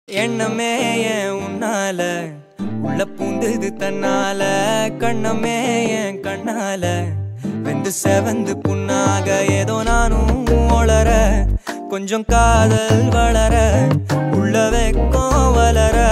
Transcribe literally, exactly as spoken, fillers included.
எண்ணமே ஏன் உன்னால உள்ள பூந்தது தன்னால கண்ணமே ஏன் கண்ணால வெந்து செவந்து புண்ணாக ஏதோ நானும் ஒளர கொஞ்சம் காதல் வளர உள்ள வெக்கம் வளர